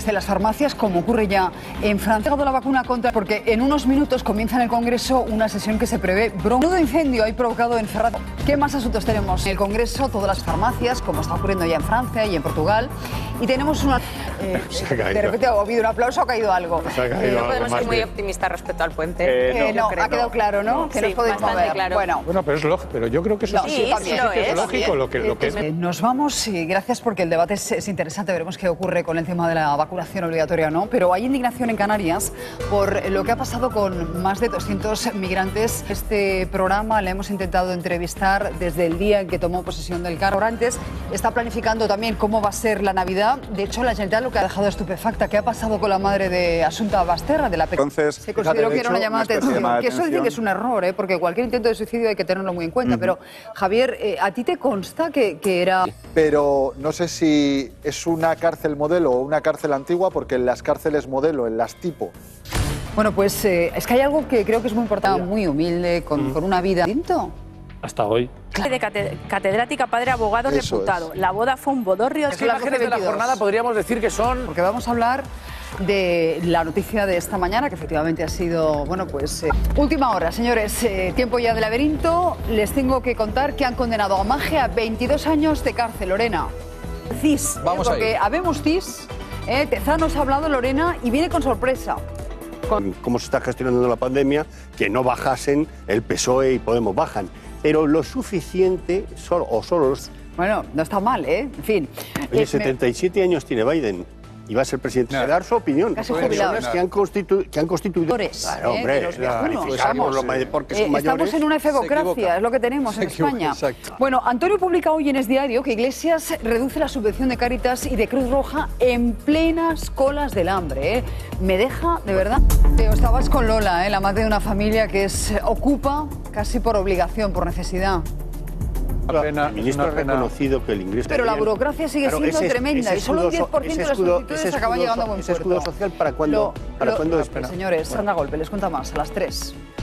de las farmacias, como ocurre ya en Francia. Ha llegado la vacuna contra, porque en unos minutos comienza en el Congreso una sesión que se prevé. Menudo incendio hay provocado en Ferraz. ¿Qué más asuntos tenemos? En el Congreso, todas las farmacias, como está ocurriendo ya en Francia y en Portugal. Y tenemos una... de repente ha habido un aplauso, ha caído algo. No podemos ser muy optimistas respecto al puente. No, ha quedado claro, ¿no? Que nos podéis mover. Claro. Bueno, pero es lógico, pero yo creo que eso sí, es lógico lo que es. Nos vamos y gracias porque el debate es interesante. Veremos qué ocurre con el tema de la vacunación obligatoria o no. Pero hay indignación en Canarias por lo que ha pasado con más de 200 migrantes. Este programa le hemos intentado entrevistar desde el día en que tomó posesión del cargo. Antes está planificando también cómo va a ser la Navidad. De hecho, la Generalitat lo que ha dejado estupefacta. ¿Qué ha pasado con la madre de Asunta Basterra, de la pequeña? Entonces, se consideró que era una llamada de atención. Que eso dice que es un error, porque cualquier intento de suicidio hay que tenerlo muy en cuenta. Pero, Javier, ¿a ti te consta que era...? Pero no sé si es una cárcel modelo o una cárcel antigua, porque en las cárceles modelo, en las tipo... Bueno, pues es que hay algo que creo que es muy importante, muy humilde, con una vida... Hasta hoy. De catedrática, padre, abogado, Eso reputado. es. La boda fue un bodorrio. Las imágenes de la jornada podríamos decir que son... Porque vamos a hablar de la noticia de esta mañana, que efectivamente ha sido, bueno, pues... última hora, señores, tiempo ya de laberinto. Les tengo que contar que han condenado a Maje a 22 años de cárcel, Lorena. CIS, Vamos porque habemos CIS, Tezanos ha hablado, Lorena, y viene con sorpresa. Cómo se está gestionando la pandemia, que no bajasen, el PSOE y Podemos bajan. Pero lo suficiente, solo los... Bueno, no está mal, ¿eh? En fin. Oye, 77 años tiene Biden y va a ser presidente. A dar su opinión. Casi jubilado. Personas que han constituido... Claro, hombre, de los viejunos, porque son mayores. Estamos en una efebocracia, es lo que tenemos en España. Exacto. Bueno, Antonio publica hoy en Es Diario que Iglesias reduce la subvención de Cáritas y de Cruz Roja en plenas colas del hambre, ¿eh? Me deja, de verdad... Estabas con Lola, la madre de una familia que ocupa casi por obligación, por necesidad. El ministro ha reconocido que el ingreso... Pero la burocracia sigue siendo tremenda y solo un 10% de las solicitudes acaban llegando a buen puerto. Ese escudo social, ¿para cuándo? Señores, anda golpe, les cuenta más, a las 3.